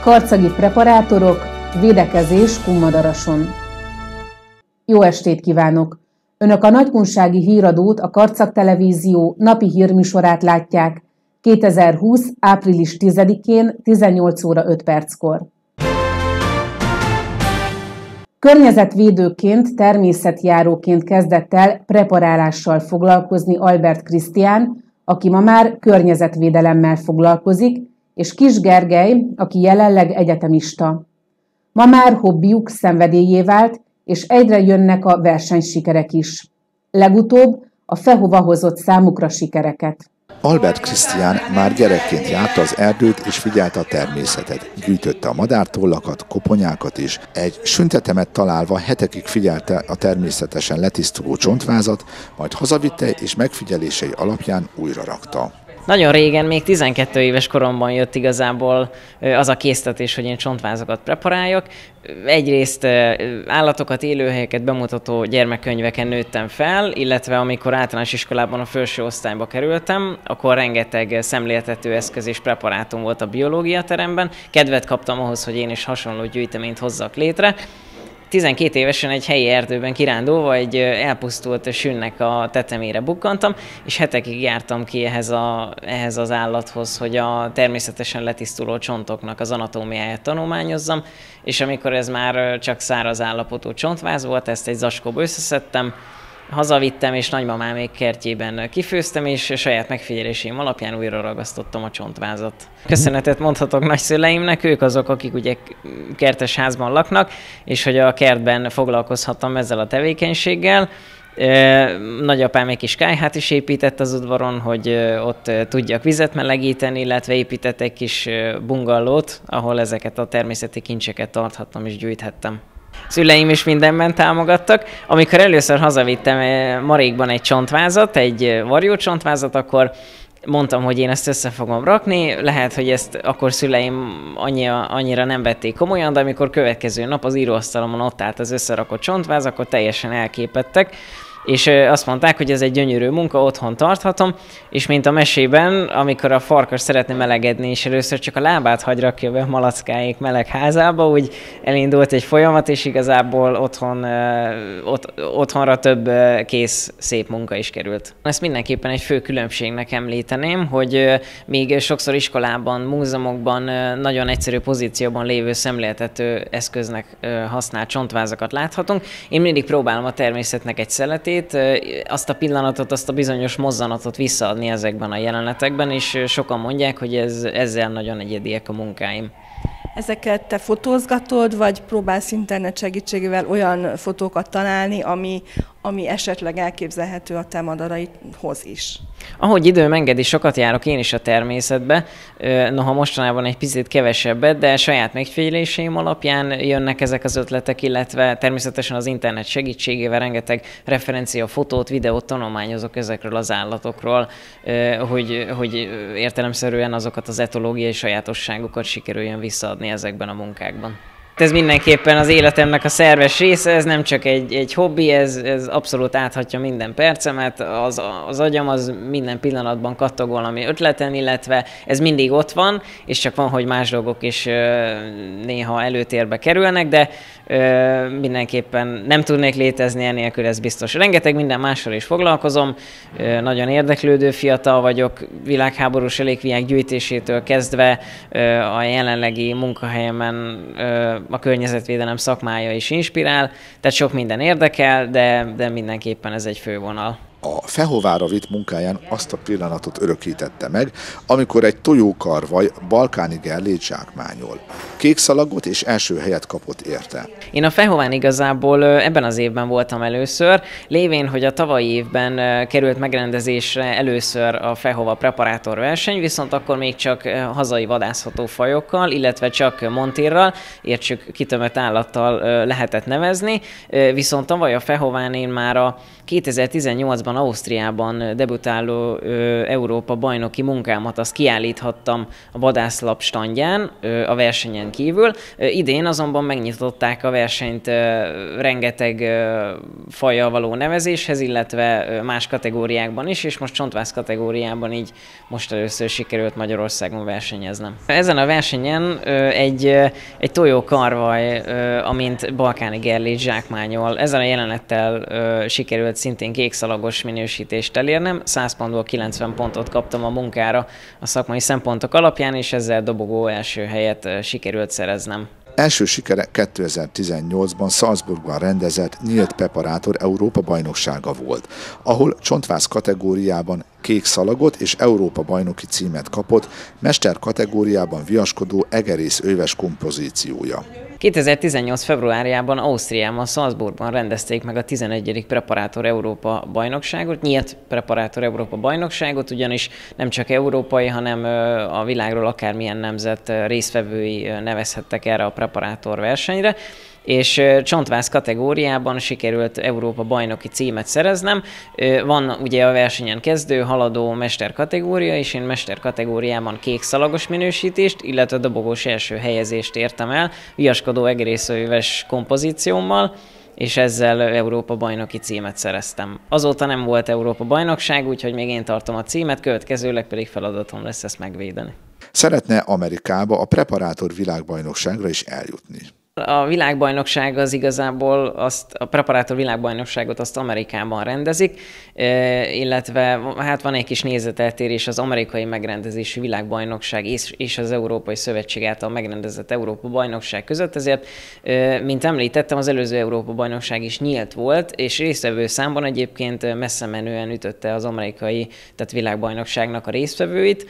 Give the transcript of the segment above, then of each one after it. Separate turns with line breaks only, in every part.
Karcagi preparátorok, védekezés Kunmadarason. Jó estét kívánok! Önök a Nagykunsági Híradót, a Karcag Televízió napi hírműsorát látják 2020. április 10-én 18 óra 5 perckor. Környezetvédőként, természetjáróként kezdett el preparálással foglalkozni Albert Krisztián, aki ma már környezetvédelemmel foglalkozik, és Kis Gergely, aki jelenleg egyetemista. Ma már hobbiuk szenvedélyé vált, és egyre jönnek a versenysikerek is. Legutóbb a Fehova hozott számukra sikereket.
Albert Krisztián már gyerekként járta az erdőt és figyelte a természetet. Gyűjtötte a madártollakat, koponyákat is. Egy süntetemet találva hetekig figyelte a természetesen letisztuló csontvázat, majd hazavitte és megfigyelései alapján újra rakta.
Nagyon régen, még 12 éves koromban jött igazából az a késztetés, hogy én csontvázokat preparáljak. Egyrészt állatokat, élőhelyeket bemutató gyermekkönyveken nőttem fel, illetve amikor általános iskolában a felső osztályba kerültem, akkor rengeteg szemléltető eszköz és preparátum volt a biológia teremben. Kedvet kaptam ahhoz, hogy én is hasonló gyűjteményt hozzak létre. 12 évesen egy helyi erdőben kirándulva egy elpusztult sünnek a tetemére bukkantam, és hetekig jártam ki ehhez az állathoz, hogy a természetesen letisztuló csontoknak az anatómiáját tanulmányozzam, és amikor ez már csak száraz állapotú csontváz volt, ezt egy zacskóba összeszedtem, hazavittem, és nagymamámék kertjében kifőztem, és saját megfigyeléseim alapján újra ragasztottam a csontvázat. Köszönetet mondhatok nagyszüleimnek, ők azok, akik ugye kertes házban laknak, és hogy a kertben foglalkozhattam ezzel a tevékenységgel. Nagyapám egy kis kályhát is épített az udvaron, hogy ott tudjak vizet melegíteni, illetve épített egy kis bungallót, ahol ezeket a természeti kincseket tarthattam és gyűjthettem. Szüleim is mindenben támogattak. Amikor először hazavittem marékban egy csontvázat, egy varjócsontvázat, akkor mondtam, hogy én ezt össze fogom rakni. Lehet, hogy ezt akkor szüleim annyira nem vették komolyan, de amikor következő nap az íróasztalomon ott állt az összerakott csontváz, akkor teljesen elképettek. És azt mondták, hogy ez egy gyönyörű munka, otthon tarthatom, és mint a mesében, amikor a farkas szeretne melegedni, és először csak a lábát hagy rakja be malackáik meleg házába, úgy elindult egy folyamat, és igazából otthonra több kész szép munka is került. Ezt mindenképpen egy fő különbségnek említeném, hogy még sokszor iskolában, múzeumokban nagyon egyszerű pozícióban lévő szemléltető eszköznek használt csontvázakat láthatunk. Én mindig próbálom a természetnek egy szeletét, azt a pillanatot, azt a bizonyos mozzanatot visszaadni ezekben a jelenetekben, és sokan mondják, hogy ezzel nagyon egyediek a munkáim.
Ezeket te fotózgatod, vagy próbálsz internet segítségével olyan fotókat találni, ami esetleg elképzelhető a te madaraidhoz is?
Ahogy időm engedi, sokat járok én is a természetbe, noha mostanában egy picit kevesebbet, de saját megfigyeléseim alapján jönnek ezek az ötletek, illetve természetesen az internet segítségével rengeteg referencia, fotót, videót tanulmányozok ezekről az állatokról, hogy értelemszerűen azokat az etológiai sajátosságokat sikerüljön visszaadni ezekben a munkákban. Ez mindenképpen az életemnek a szerves része, ez nem csak egy hobbi, ez abszolút áthatja minden percemet, az agyam az minden pillanatban kattog valami ötleten, illetve ez mindig ott van, és csak van, hogy más dolgok is néha előtérbe kerülnek, de mindenképpen nem tudnék létezni enélkül, ez biztos. Rengeteg minden mással is foglalkozom, nagyon érdeklődő fiatal vagyok, világháborús relikviák gyűjtésétől kezdve a jelenlegi munkahelyemen a környezetvédelem szakmája is inspirál, tehát sok minden érdekel, de mindenképpen ez egy fővonal.
A Fehovára vitt munkáján azt a pillanatot örökítette meg, amikor egy tojókarvaj balkáni gerlét zsákmányol. Kék szalagot és első helyet kapott érte.
Én a Fehován igazából ebben az évben voltam először, lévén, hogy a tavalyi évben került megrendezésre először a Fehova preparátor verseny, viszont akkor még csak hazai vadászható fajokkal, illetve csak montérral, értsük kitömött állattal lehetett nevezni, viszont tavaly a Fehován én már a 2018-ban Ausztriában, debütáló Európa bajnoki munkámat azt kiállíthattam a vadászlap standján a versenyen kívül. Idén azonban megnyitották a versenyt rengeteg fajjal való nevezéshez, illetve más kategóriákban is, és most csontváz kategóriában így most először sikerült Magyarországon versenyeznem. Ezen a versenyen egy tojókarvaj, amint balkáni gerlét zsákmányol. Ezzel a jelenettel sikerült szintén kékszalagos minősítést elérnem. 100 pontból 90 pontot kaptam a munkára a szakmai szempontok alapján, és ezzel dobogó első helyet sikerült szereznem.
Első sikere 2018-ban Salzburgban rendezett nyílt preparátor Európa-bajnoksága volt, ahol csontváz kategóriában kék szalagot és Európa-bajnoki címet kapott, mester kategóriában viaskodó egerész öves kompozíciója.
2018. februárjában Ausztriában, Salzburgban rendezték meg a 11. Preparátor Európa bajnokságot, nyílt Preparátor Európa bajnokságot, ugyanis nem csak európai, hanem a világról akármilyen nemzet résztvevői nevezhettek erre a preparátor versenyre, és csontváz kategóriában sikerült Európa bajnoki címet szereznem. Van ugye a versenyen kezdő, haladó, mester kategória, és én mester kategóriában kék szalagos minősítést, illetve dobogós első helyezést értem el, viaskodó egerészöves kompozíciómmal, és ezzel Európa bajnoki címet szereztem. Azóta nem volt Európa bajnokság, úgyhogy még én tartom a címet, következőleg pedig feladatom lesz ezt megvédeni.
Szeretne Amerikába a preparátor világbajnokságra is eljutni.
A világbajnokság az igazából a preparátor világbajnokságot azt Amerikában rendezik, illetve hát van egy kis nézeteltérés az amerikai megrendezésű világbajnokság és az Európai Szövetség által megrendezett Európa bajnokság között, ezért, mint említettem, az előző Európa bajnokság is nyílt volt, és résztvevő számban egyébként messze menően ütötte az amerikai, tehát világbajnokságnak a résztvevőit,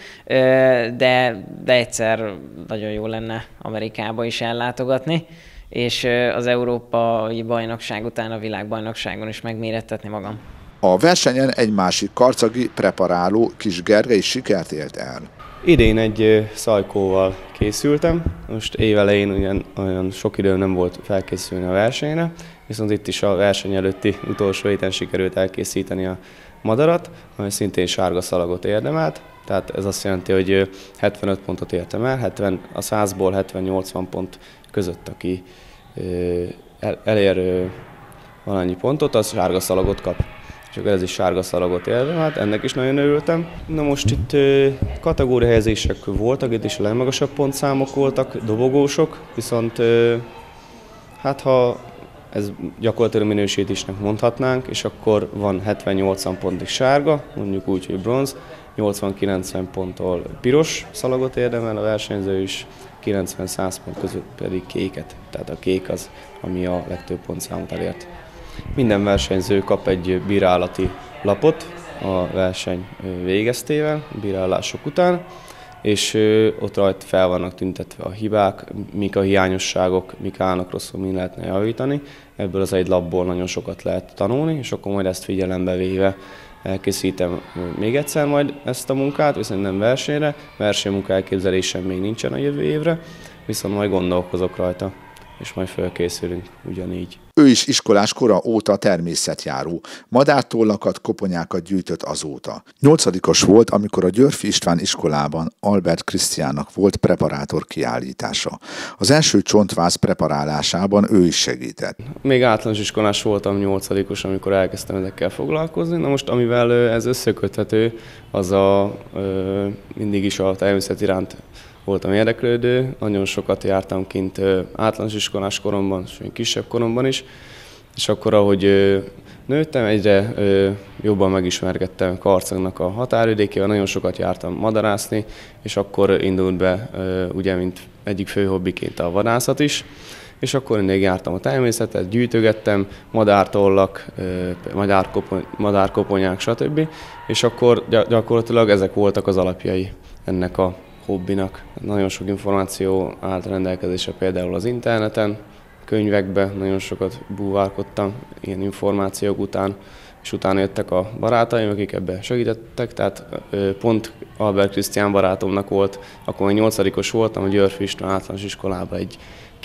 de egyszer nagyon jó lenne Amerikába is ellátogatni, és az Európai Bajnokság után a világbajnokságon is megmérettetni magam.
A versenyen egy másik karcagi preparáló, Kis Gergely sikert ért el.
Idén egy szajkóval készültem, most évelején olyan sok időm nem volt felkészülni a versenyre, viszont itt is a verseny előtti utolsó héten sikerült elkészíteni a madarat, amely szintén sárga szalagot érdemelt. Tehát ez azt jelenti, hogy 75 pontot értem el, a 100-ból 70-80 pont között, aki elér valamennyi pontot, az sárga szalagot kap. És akkor ez is sárga szalagot érdemelt, ennek is nagyon örültem. Na most itt kategóriahelyezések voltak, itt is a legmagasabb pontszámok voltak, dobogósok, viszont hát ha ez gyakorlatilag minősítésnek mondhatnánk, és akkor van 70-80 pontig sárga, mondjuk úgy, hogy bronz, 80-90 ponttól piros szalagot érdemel a versenyző is, 90-100 pont között pedig kéket. Tehát a kék az, ami a legtöbb pontszámot elért. Minden versenyző kap egy bírálati lapot a verseny végeztével, bírálások után, és ott rajta fel vannak tüntetve a hibák, mik a hiányosságok, mik állnak rosszul, mi lehetne javítani. Ebből az egy lapból nagyon sokat lehet tanulni, és akkor majd ezt figyelembe véve elkészítem még egyszer majd ezt a munkát, viszont nem versenyre, versenymunka elképzelésem még nincsen a jövő évre, viszont majd gondolkozok rajta, és majd felkészülünk ugyanígy.
Ő is iskolás kora óta természetjáró, madártollakat, koponyákat gyűjtött azóta. 8-os volt, amikor a Györffy István iskolában Albert Krisztiánnak volt preparátor kiállítása. Az első csontváz preparálásában ő is segített.
Még általános iskolás voltam, 8-os, amikor elkezdtem ezekkel foglalkozni. Na most, amivel ez összeköthető, az mindig is a természet iránt voltam érdeklődő, nagyon sokat jártam kint általános iskolás koromban, és kisebb koromban is, és akkor, ahogy nőttem, egyre jobban megismerkedtem Karcagnak a határvidékével, nagyon sokat jártam madarászni, és akkor indult be, ugye, mint egyik fő hobbiként a vadászat is, és akkor mindig jártam a természetet, gyűjtögettem, madártollak, madárkoponyák, stb. És akkor gyakorlatilag ezek voltak az alapjai ennek a hobbinak. Nagyon sok információ állt rendelkezésre például az interneten, könyvekbe, nagyon sokat búvárkodtam ilyen információk után, és utána jöttek a barátaim, akik ebben segítettek, tehát pont Albert Krisztián barátomnak volt, akkor még 8-os voltam a Györffy István általános iskolában egy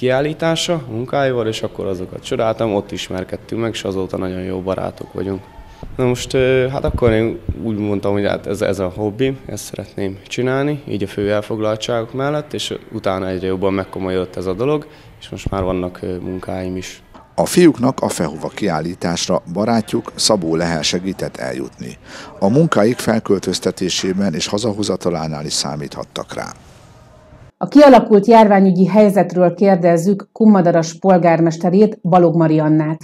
kiállítása munkáival, és akkor azokat csodáltam, ott ismerkedtünk meg, és azóta nagyon jó barátok vagyunk. Na most, hát akkor én úgy mondtam, hogy hát ez a hobbi, ezt szeretném csinálni, így a fő elfoglaltságok mellett, és utána egyre jobban megkomolyodott ez a dolog, és most már vannak munkáim is.
A fiúknak a Fehova kiállításra barátjuk Szabó Lehel segített eljutni. A munkáik felköltöztetésében és hazahozatalánál is számíthattak rá.
A kialakult járványügyi helyzetről kérdezzük Kunmadaras polgármesterét, Balogh Mariannát.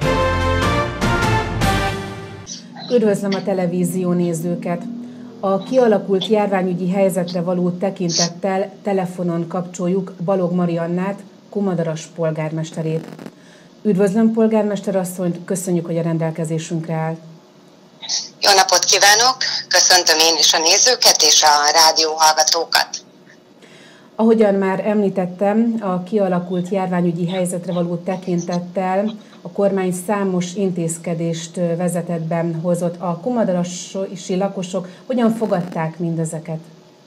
Üdvözlöm a televízió nézőket! A kialakult járványügyi helyzetre való tekintettel telefonon kapcsoljuk Balogh Mariannát, Kunmadaras polgármesterét. Üdvözlöm, polgármester asszonyt, köszönjük, hogy a rendelkezésünkre áll.
Jó napot kívánok! Köszöntöm én is a nézőket és a rádió hallgatókat.
Ahogyan már említettem, a kialakult járványügyi helyzetre való tekintettel a kormány számos intézkedést vezetetben hozott. A kunmadarasi lakosok hogyan fogadták mindezeket?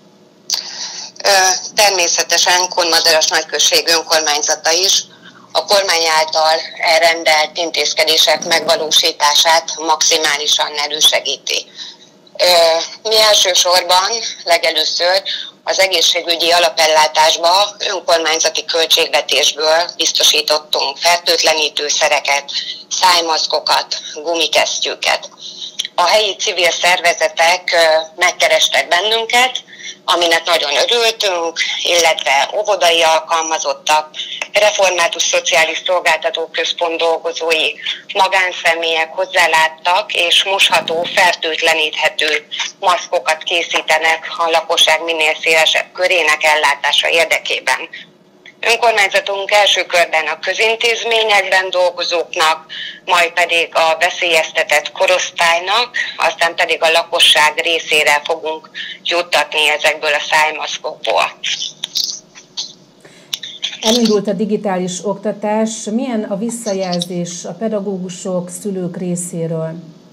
Természetesen Kunmadaras nagyközség önkormányzata is a kormány által elrendelt intézkedések megvalósítását maximálisan elősegíti. Mi elsősorban legelőször az egészségügyi alapellátásba önkormányzati költségvetésből biztosítottunk fertőtlenítőszereket, szájmaszkokat, gumikesztyűket. A helyi civil szervezetek megkerestek bennünket, aminek nagyon örültünk, illetve óvodai alkalmazottak, református szociális szolgáltatóközpont dolgozói, magánszemélyek hozzáláttak, és mosható, fertőtleníthető maszkokat készítenek a lakosság minél szélesebb körének ellátása érdekében. Önkormányzatunk első körben a közintézményekben dolgozóknak, majd pedig a veszélyeztetett korosztálynak, aztán pedig a lakosság részére fogunk juttatni ezekből a szájmaszkokból.
Elindult a digitális oktatás. Milyen a visszajelzés a pedagógusok, szülők részéről?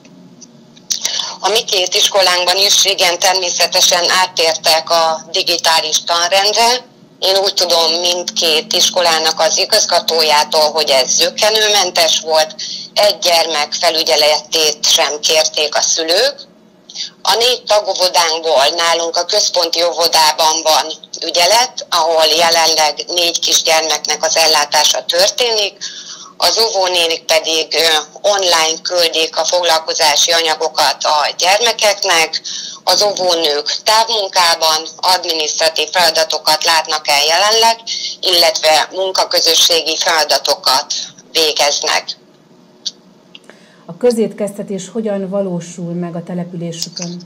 A mi két iskolánkban is igen természetesen áttértek a digitális tanrendre. Én úgy tudom mindkét iskolának az igazgatójától, hogy ez zökkenőmentes volt, egy gyermek felügyeletét sem kérték a szülők. A 4 tagovodánkból nálunk a központi óvodában van ügyelet, ahol jelenleg 4 kisgyermeknek az ellátása történik, az óvónénik pedig online küldik a foglalkozási anyagokat a gyermekeknek, az óvónők távmunkában adminisztratív feladatokat látnak el jelenleg, illetve munkaközösségi feladatokat végeznek.
A közétkeztetés hogyan valósul meg a településükön?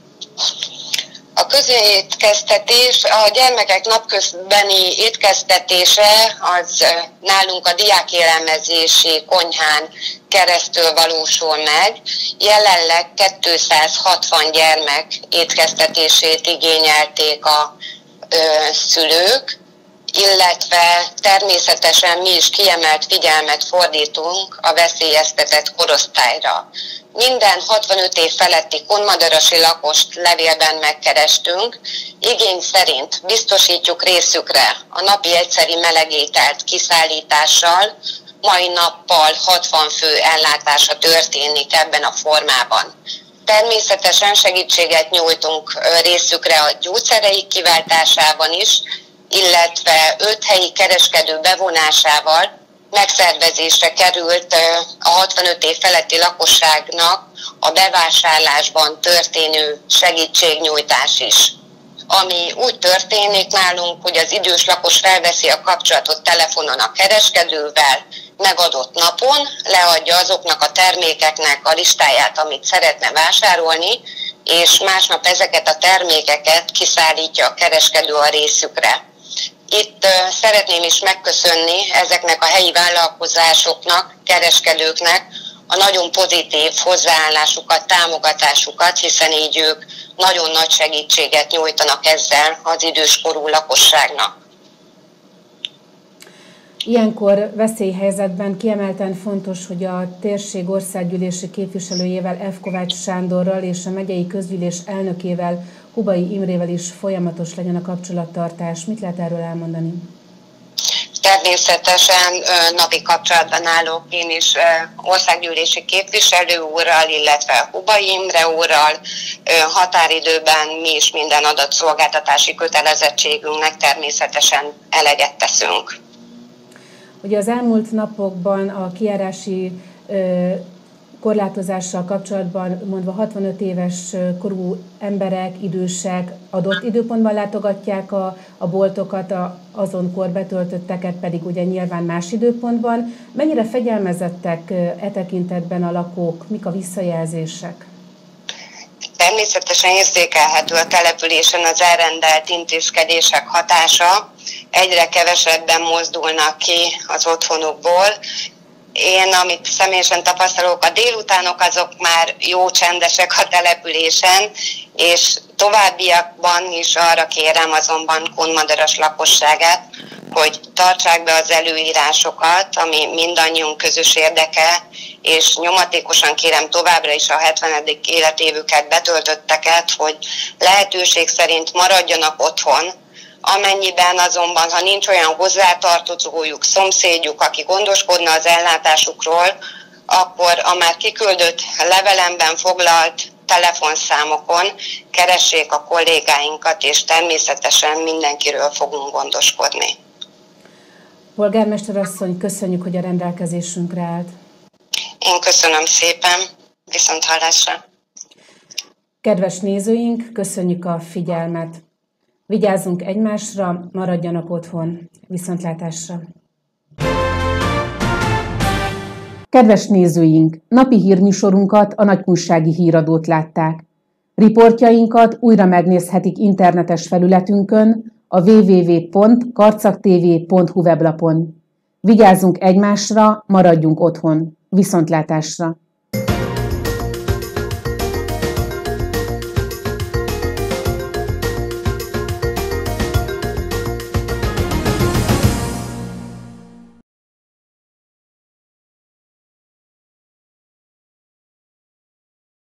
A közétkeztetés, a gyermekek napközbeni étkeztetése az nálunk a diákélelmezési konyhán keresztül valósul meg. Jelenleg 260 gyermek étkeztetését igényelték a szülők, illetve természetesen mi is kiemelt figyelmet fordítunk a veszélyeztetett korosztályra. Minden 65 év feletti kunmadarasi lakost levélben megkerestünk, igény szerint biztosítjuk részükre a napi egyszeri melegételt kiszállítással, mai nappal 60 fő ellátása történik ebben a formában. Természetesen segítséget nyújtunk részükre a gyógyszereik kiváltásában is, illetve 5 helyi kereskedő bevonásával megszervezésre került a 65 év feletti lakosságnak a bevásárlásban történő segítségnyújtás is. Ami úgy történik nálunk, hogy az idős lakos felveszi a kapcsolatot telefonon a kereskedővel, megadott napon leadja azoknak a termékeknek a listáját, amit szeretne vásárolni, és másnap ezeket a termékeket kiszállítja a kereskedő a részükre. Itt szeretném is megköszönni ezeknek a helyi vállalkozásoknak, kereskedőknek a nagyon pozitív hozzáállásukat, támogatásukat, hiszen így ők nagyon nagy segítséget nyújtanak ezzel az időskorú lakosságnak.
Ilyenkor veszélyhelyzetben kiemelten fontos, hogy a térség országgyűlési képviselőjével, F. Kovács Sándorral és a megyei közgyűlés elnökével, Hubai Imrével is folyamatos legyen a kapcsolattartás. Mit lehet erről elmondani?
Természetesen napi kapcsolatban állok én is országgyűlési képviselő úrral, illetve Hubai Imre úrral. Határidőben mi is minden adatszolgáltatási kötelezettségünknek természetesen eleget teszünk.
Ugye az elmúlt napokban a kijárási korlátozással kapcsolatban mondva 65 éves korú emberek, idősek adott időpontban látogatják a boltokat, azon kor betöltötteket pedig ugye nyilván más időpontban. Mennyire fegyelmezettek e tekintetben a lakók, mik a visszajelzések?
Természetesen érzékelhető a településen az elrendelt intézkedések hatása. Egyre kevesebben mozdulnak ki az otthonukból. Én, amit személyesen tapasztalok, a délutánok azok már jó csendesek a településen, és továbbiakban is arra kérem azonban Kunmadaras lakosságát, hogy tartsák be az előírásokat, ami mindannyiunk közös érdeke, és nyomatékosan kérem továbbra is a 70. életévüket betöltötteket, hogy lehetőség szerint maradjanak otthon. Amennyiben azonban, ha nincs olyan hozzátartozójuk, szomszédjuk, aki gondoskodna az ellátásukról, akkor a már kiküldött levelemben foglalt telefonszámokon keressék a kollégáinkat, és természetesen mindenkiről fogunk gondoskodni.
Polgármester asszony, köszönjük, hogy a rendelkezésünkre állt.
Én köszönöm szépen, viszonthallásra.
Kedves nézőink, köszönjük a figyelmet. Vigyázzunk egymásra, maradjanak otthon. Viszontlátásra! Kedves nézőink, napi hírműsorunkat, a Nagykunsági Híradót látták. Riportjainkat újra megnézhetik internetes felületünkön, a www.karcaktv.hu weblapon. Vigyázzunk egymásra, maradjunk otthon. Viszontlátásra!